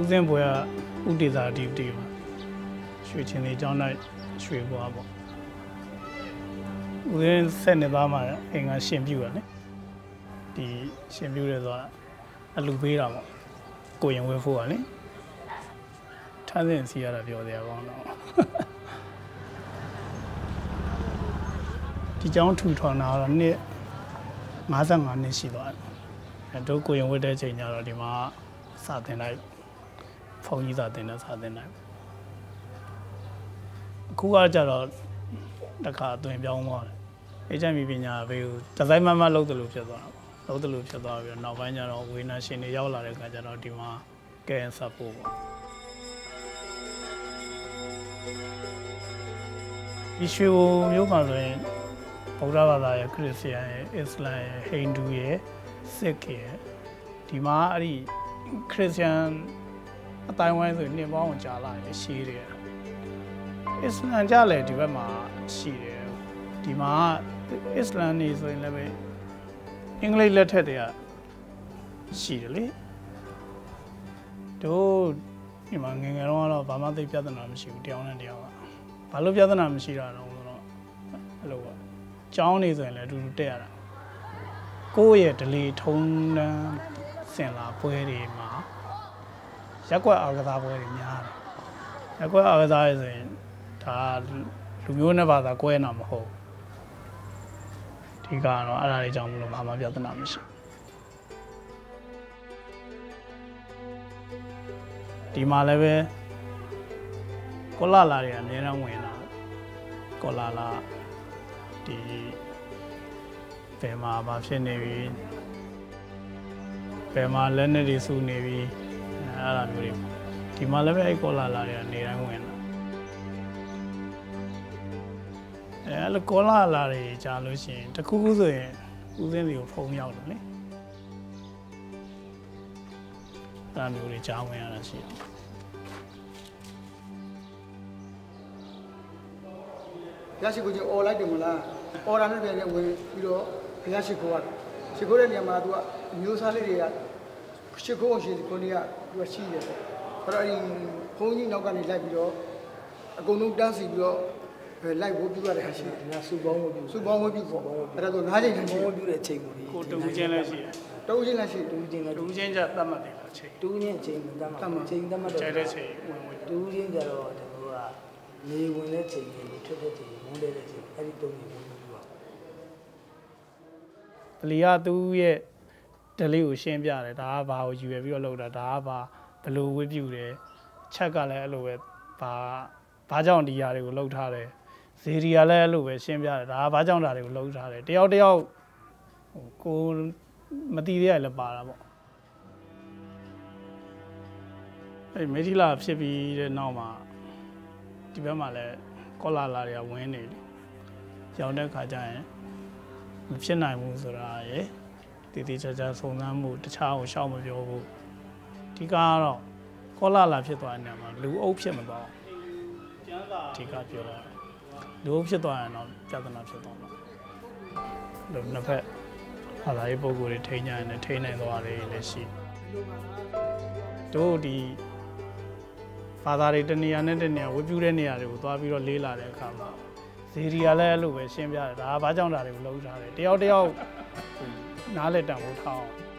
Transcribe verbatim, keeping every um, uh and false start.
ဦးစင်းဘွယ်ကဥဒေသာဒီပတီပါရွှေချင်းလေးကျောင်း၌ရွှေဘွားပေါ့ဦးစင်းဆက်နေသားမှာအင်္ဂါရှင်ပြူရတယ်ဒီရှင်ပြူရဲဆိုတာအလူပေးတာပေါ့ကိုရင်ဝဲဖို့ကလေထမ်းစင်စီရတာပြောသေးရကောင်းတော့ဒီကျောင်းထူထောင်တာတော့နှစ်၅၅နှစ်ရှိသွားတယ်အဲတို့ကိုရင်ဝဲတဲ့ချိန်ကျတော့ဒီမှာစာသင်လိုက်ဖုန်းကြီးစာသင်တဲ့စာသင်လိုက်အခုကကြတော့တခါအသွင်ပြောင်းသွားတယ်အေဂျင့်ပညာဘေးကိုဒီဇိုင်းမမလုပ်တယ်လို့ဖြစ်သွားတာပေါ့လုပ်တယ်လို့ဖြစ်သွားပြီးတော့နောက်ပိုင်းကျတော့ဝေနာရှင်တွေရောက်လာတဲ့အခါကျတော့ဒီမှာကဲဆပ်ဖို့ပေါ့ဒီရွှေဘုံမျိုးမှာဆိုရင်ဗုဒ္ဓဘာသာရဲ့ခရစ်ယာန်ရဲ့အစ္စလာမ်ရဲ့ဟိန္ဒူရဲ့စစ်ရဲ့ဒီမှာအဲ့ဒီခရစ်ယာန်အတိုင်းဝိုင်းဆိုနှစ်ပေါင်းကြာလာရင်ရှိတယ်အစ္စလမ်ကြလည်းဒီဘက်မှာရှိတယ်ဒီမှာအစ္စလမ်နေဆိုရင်လည်းအင်္ဂလိပ်လက်ထက်တွေကရှိတယ်လေတို့ဒီမှာငယ်ငယ်တော့တော့ဘာမှသိပြဿနာမရှိဘူးတယောက်နဲ့တယောက်ကဘာလို့ပြဿနာမရှိတာတော့ဆိုတော့အဲ့လိုပေါ့ကျောင်းနေဆိုရင်လည်းအတူတူတက်ရတာကိုယ့်ရဲ့ဒလီထုံးတန်းစင်လာပွဲတွေမှာရက်ကွက်အားကစားပွဲတွေများတယ်ရက်ကွက်အားကစားရဆိုရင်ဒါလူမျိုးနဲ့ဘာသာကွဲနေတာမဟုတ်ဒီကတော့အဲ့ဒါလေးကြောင့်မလို့ဘာမှပြဿနာမရှိဒီမှာလည်းပဲကောလာလာတွေအများအားဝင်လာကောလာလာဒီဘယ်မှာဘာဖြစ်နေပြီဘယ်မှာလက်နဲ့တွေစုနေပြီအဲ့ဒါမျိုးတွေဒီမှာလည်းပဲအဲ့ကောလာလာတွေကနေတိုင်းဝင်လာအဲ့လိုကောလာလာတွေကြားလို့ရှိရင်တခုခုဆိုရင်ဦးစင်းတွေကိုဖုံးရောက်တယ်လေအဲ့ဒါမျိုးတွေကြားဝင်ရတာရှိတယ်ဘုရားရှိခိုးခြင်းអော်လိုက်တယ်မလားអော်တာနဲ့ပြန်ပြန်ဝင်ပြီးတော့ဘုရားရှိခိုးရတယ်ရှိခိုးတဲ့နေရာမှာသူကအမျိုးသားလေးတွေကရှိခိုးအောင်ရှိကိုနေကသူကရှိတယ်ပေါ့အဲ့တော့အဲ့ဒီဘုန်းကြီးနောက်ကနေလိုက်ပြီးတော့အကုန်လုံးတန်းစီပြီးတော့လိုက်ဖို့ပြုရတဲ့ဟာရှိတယ်ဒါစူပေါင်းဝပြုစူပေါင်းဝပြုပေါ့အဲ့ဒါဆို၅ချိန်တန်းရှိဝပြုတဲ့အချိန်ကိုကိုတူးချင်းလည်းရှိတယ်တူးချင်းလည်းရှိတူးချင်းလည်းတူးချင်းကြသတ်မှတ်တယ်လားချိန်တူးချင်းချိန်သတ်မှတ်ချိန်သတ်မှတ်တော့ကျတဲ့ချိန်ဝင်ဝင်တူးချင်းကြတော့ဒီလိုကနေဝင်တဲ့ချိန်နဲ့ထွက်တဲ့ချိန်ဝင်တဲ့ချိန်အဲ့ဒီတုံးကြီးဝင်ပြုပါပလီကသူ့ရဲ့ဒလေးကိုရှင်းပြတယ်ဒါကဘာကိုယူရပြီးတော့လောက်တာဒါကဘာဘယ်လိုဝတ်ပြုတယ်ချက်ကလည်းအဲ့လိုပဲဘာဘာကြောင့်ဒီຢာတွေကိုလှုပ်ထားတယ်ဇေဒီကလည်းအဲ့လိုပဲရှင်းပြတယ်ဒါကဘာကြောင့်ဒါတွေကိုလှုပ်ထားတယ်တယောက်တယောက်ဟိုကိုမတိသေးရလည်းပါတာပေါ့အဲ့မေဒီလာဖြစ်ပြီးတဲ့နောက်မှာဒီဘက်မှာလည်းကောလာလာတွေကဝင်းနေတယ်ရောင်းတဲ့ခါကျရင်မဖြစ်နိုင်ဘူးဆိုတာရယ်တည်တည်ချာချာစုံစမ်းမှုတခြားကိုရှောက်မပြောဘူးဒီကတော့ကောလာလာဖြစ်သွားတဲ့နေရာမှာလူအုပ်ဖြစ်မသွားဒီကပြောတာလူအုပ်ဖြစ်သွားရင်တော့ပြဿနာဖြစ်သွားမှာလို့နှစ်ဖက်ဟာလာရေးပုံကိုယ်တွေထိန်းကြရင်လည်းထိန်းနိုင်သွားတယ်လည်းရှိတို့ဒီဘာသာတွေတနေရာနဲ့တနေရာဝတ်ပြုတဲ့နေရာတွေကိုသွားပြီးတော့လေးလာတဲ့အခါမှာဇေဒီကလည်းအဲ့လိုပဲရှင်းပြတယ်ဒါကဘာကြောင့်ဒါတွေကိုလှုပ်ထားတယ်တယောက်တယောက်နားလက်တံဖို့ထားအောင်